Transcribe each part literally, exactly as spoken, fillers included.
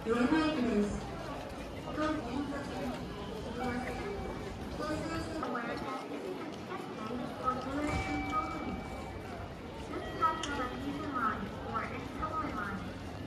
両替機です。当店すみません。交通整理 Just pass the Magnesium line or any subway line.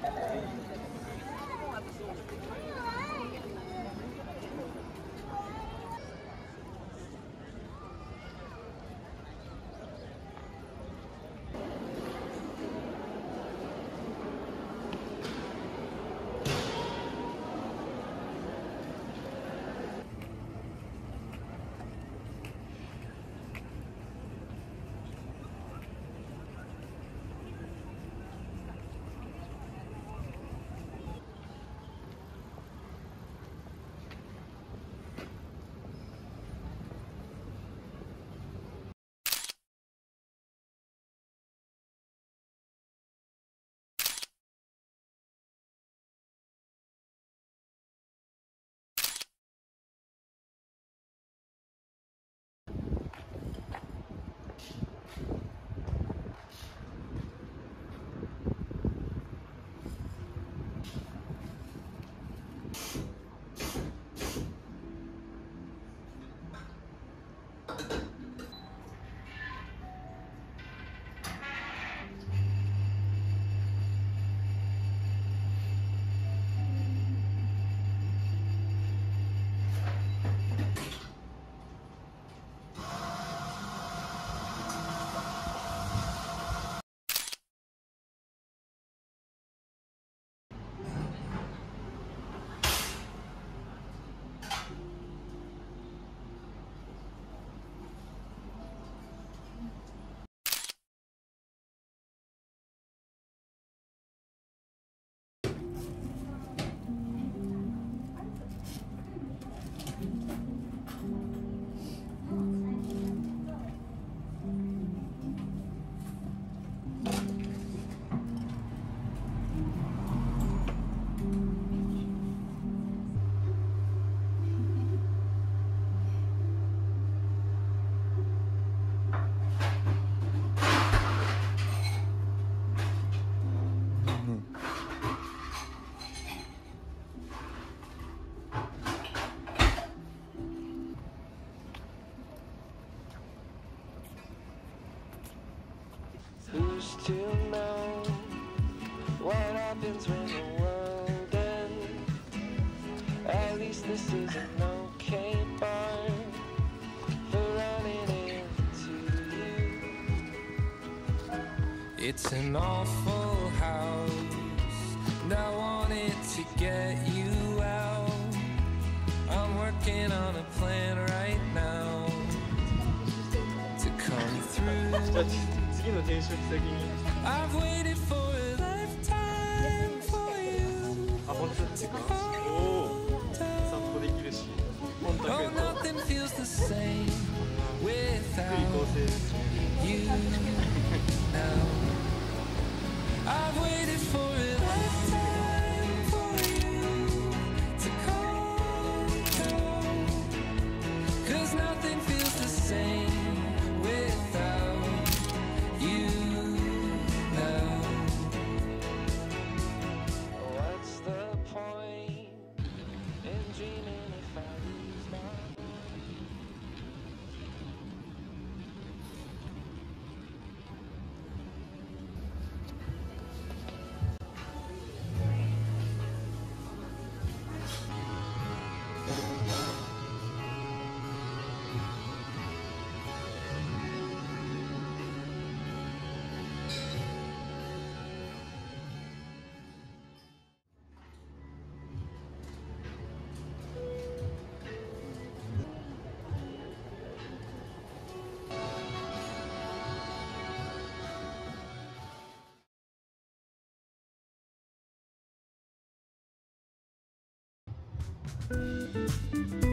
Who's to know what happens when the world ends? At least this is an okay bar for running into you. It's an awful house, and I wanted to get you out. I'm working on a plan right now to come through. I've waited for a lifetime for you. Oh, nothing feels the same without you now. I've waited for a lifetime for you to come through. 'Cause nothing feels the same without you now. What's the point in dreaming if I lose my Thank you.